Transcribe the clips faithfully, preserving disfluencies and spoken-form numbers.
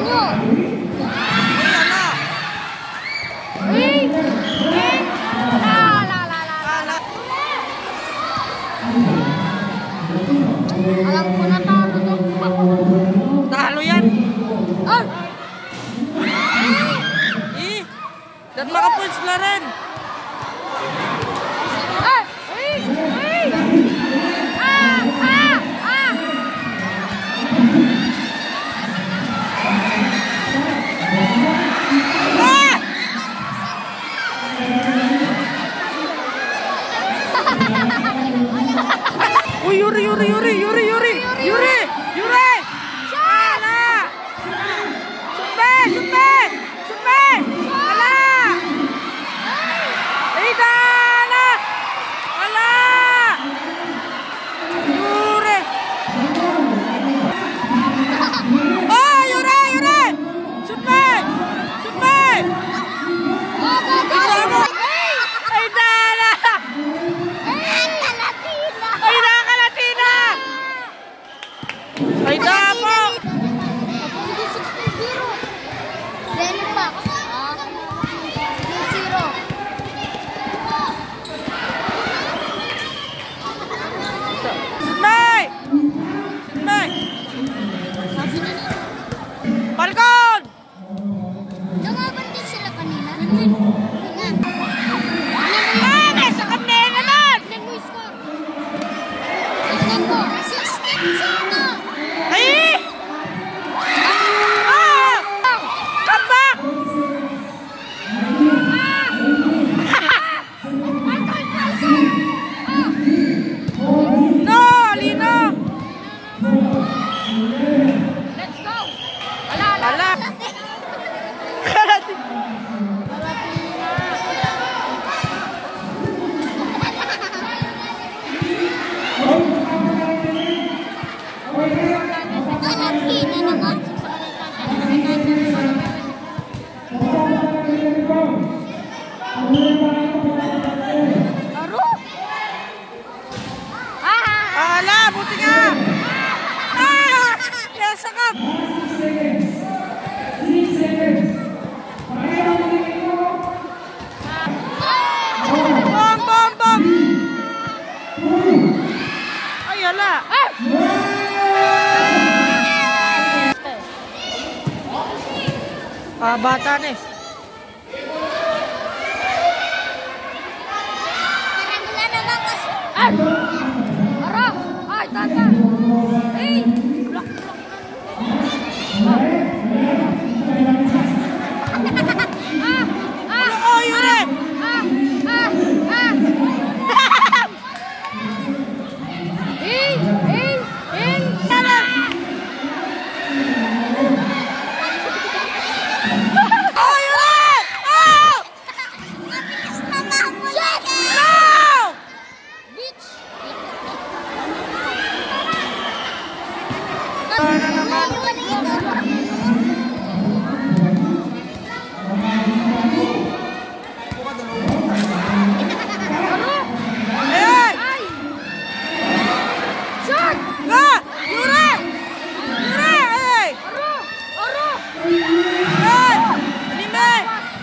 nyo. Eh, eh, la, la, la, la, la. Alam ko na talo to. Talo yan. Ah! Eh, dan maka-points na rin. Ah! Eh, eh. Ah, ah, ah. Uy, Yuri, Yuri, Yuri, Yuri, Yuri, Yuri, Yuri. Ala. Sumpe, sumpe, sumpe. Ala. Ida, ala. Ala. Yuri. Oh, Yuri, Yuri. Sumpe, sumpe. Ida, ala. Ay, dapo! sixteen zero. Deli pa. Ah, sixteen zero. Sunday! Sunday! Balkon! Lumaban din sila kanina. Ganyan. Ah, nasa kami naman! Tignan mo yung score. Tignan mo. sixteen zero. Ay! Ah! Come back! No, Lino! Let's go. Wala, Wala. Kalati. Kalati na naman. Aro? Ah! Ala, buti nga! Ah! Kaya sakap! Bom, bom, bom! Ay, ala! Ah! Ah, bata na eh. Wala naman kasi. Ah! Aro! Ay, tata! Ay! Blok, blok. Ah! Ah! Oh, Yuri! Ah! Ah! Ah! Hey! Hey! Hey! Tala! Oh, Yuri! Oh! Mabilis naman mo yan! No! Bitch! Ano naman? Ayan! Ay! Shot! Ah! Yuri! Yuri! Ay! Aro! Aro! Ay! Lime!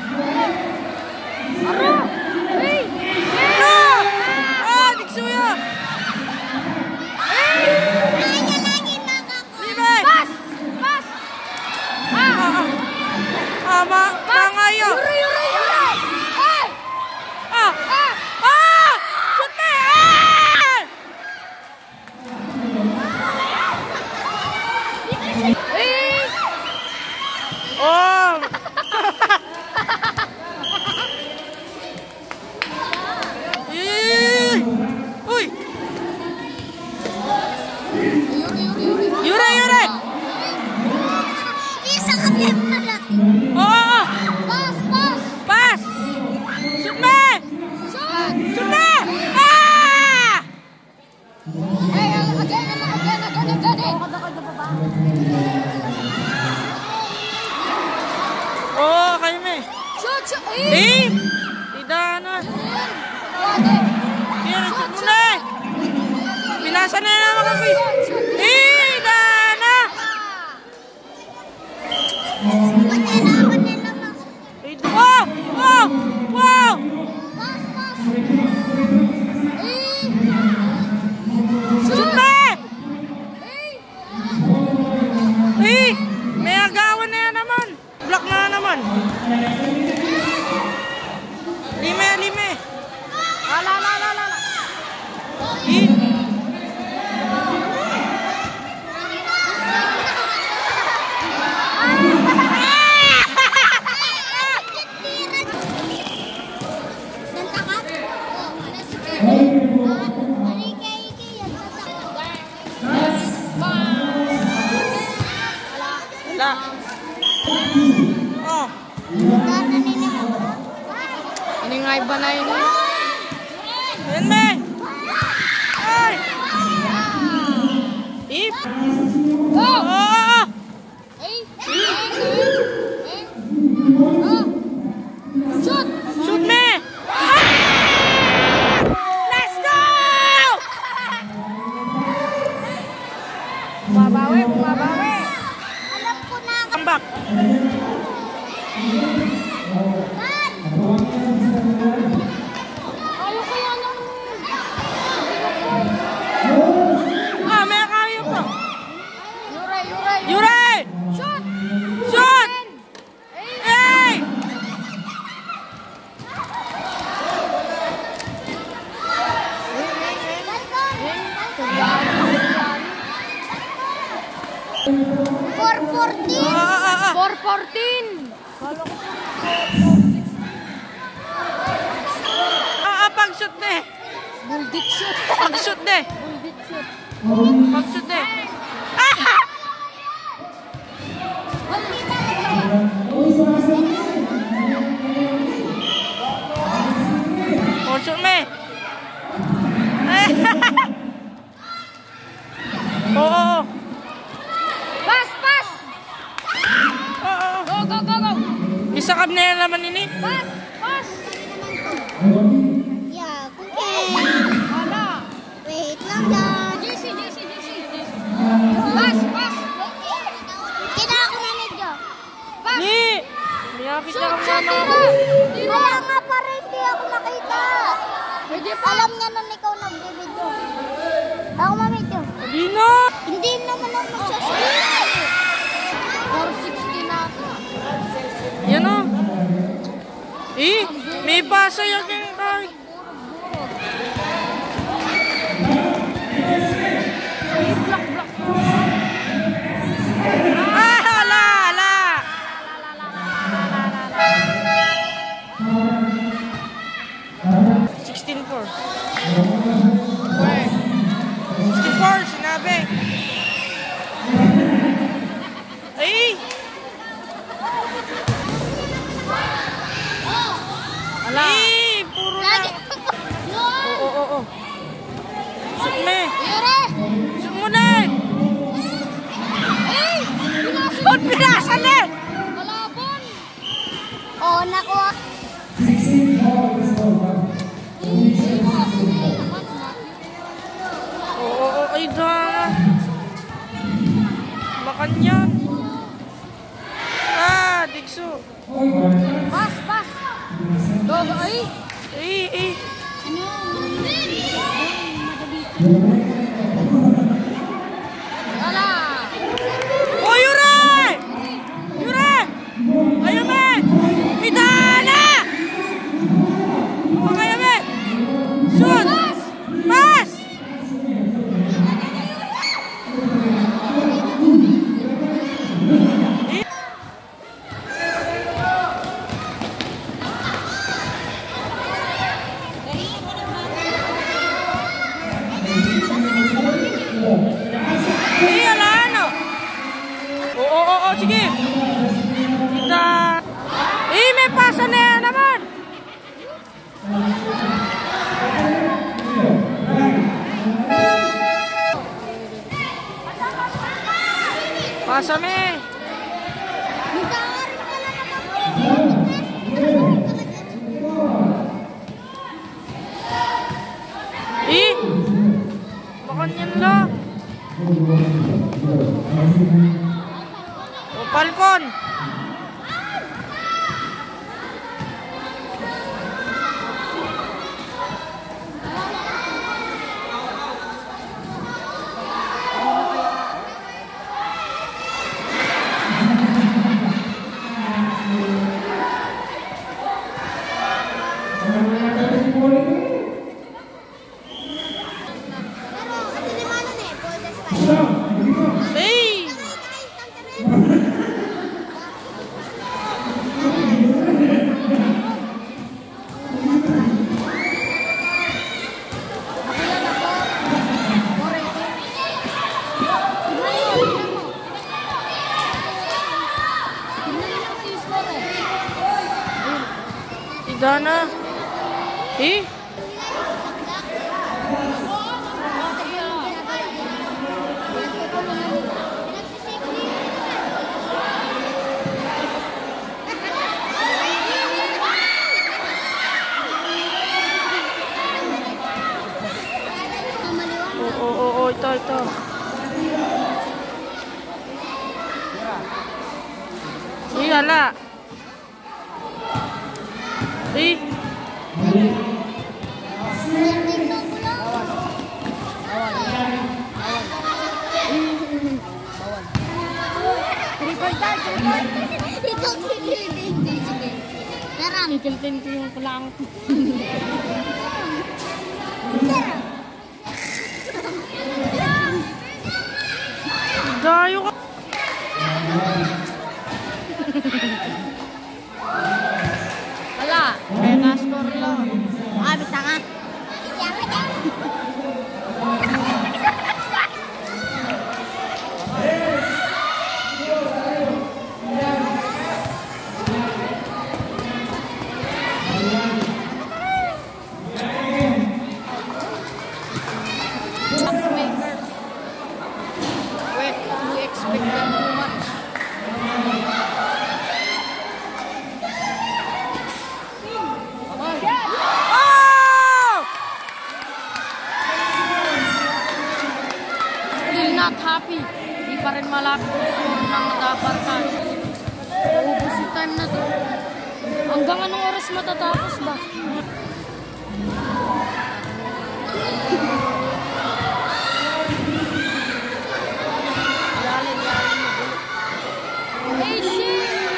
Aro! Hey! No! Ah! Digsuya! Lime! Pass! Pass! Ah! Ah! Ah! Ma! Mangayo! Yuri! Yuri! Yuri! Ay! Ah! Ah! Ah! Shoot me! Ah! Hey! Oh! Eh! Uy! Yuri! Yuri! Yuri! Yuri! Yuri! Isa kami na natin. Oo! Pass! Pass! Pass! Shoot me! Shot! Shoot me! Ah! Hey! Again! Again! Again! Again! Oo, kayo me. Shoot! Shoot! Eh! Tidak na. Pwede! Yan, shoot mo na eh! Pinasa na naman kami. Eh! Tidak na! naman. Lime, lime. Ala, ala, ala, ala. I. Wala. Oh. Ini nga iba na yun. Yan, me. Ay. Ip. Go! Oh. Hey! Hey! Hey! Go! Shoot! Shoot, me. Let's go! Bumabawi! Bumabawi! Tambak. Ayaw kaya lang. Ah, may kayo pa. Yure! Yure! Yure! Shoot! Shoot! Hey! Hey! four fourteen! Ah, ah, ah. four fourteen! Ah, ah, pag-shoot na eh. Buldit shoot! Pag-shoot na eh. Buldit shoot! Pag-shoot na eh. Ah! Pag-shoot na eh. Oo, oo. Pass! Pass! Oo. Go! Go! Go! Go! Isa kab na yan naman ini. Pass! Pass! Ya, kuke. Wala! Wait lang lang. J C! J C! J C! Pass! Pass! Kita ako na medyo. Pass! Ni! Niyakit Shoot! na kang Shoot! mama. Tira! Kaya nga pa rin, di ako nakita. Pwede pa! Alam niya nun ikaw nagbibidyo. Ako mamedyo. Hindi na! Hindi naman ako magsasabi. four sixty na ako. Yan o. Eh, may basa yan kang kay. Ah, hala, hala. sixteen four. sixteen four, sinabi. Ay! Wala! Eh, puro na. Oo, oo, oo. Shoot me. Yure! Shoot mo na eh. Hey! Ba't pinasan eh? Kalabon! Oo, nakuha. Oo, oo, ay dama. Makan yan. Ah, Dikso. Pass! Pass! Go! Go! Ay! Eh, eh. Wala! Oh, Yure! Yure! Ayaw me! Midana! Oh, ayaw me! Shoot! Pass! Pass! Eh, ala ano? Oo, oo, oo, sige. Kita. Eh, may pasa na yan naman. Pasa me. Eh, makan yan lang. O, Falcon. Dana. Eh? Oo, oo, oo, ito, ito. Eh, hala. Eh. Ikaw kikilitin ko. Sige. Narang. Kikilitin ko yung kulang. Dayo ka. Wala. Kaya ka-score lang. Ah, bisa ka. Iya ka dyan. Makers. Wait, we expect them too much. Oh! Still not happy. Di pa rin malapit yung score ng dabarkan. Ubus yung time na to. Hanggang anong oras matatapos ba? Yaling, yaling mo. Hey, shit!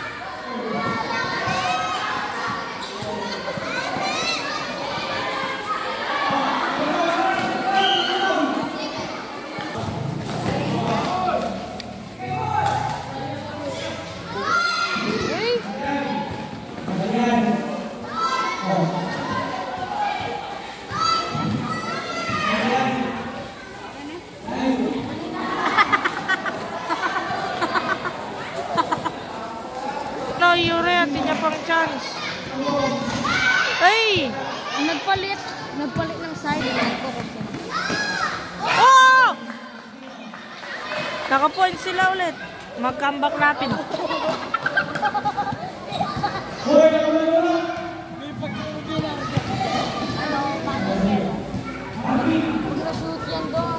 No, Yuri, hindi niya pang chance. Hey! Nagpalit. Nagpalit ng side. Oh! Naka-point sila ulit. Mag-comeback natin. Nag-shoot yan doon.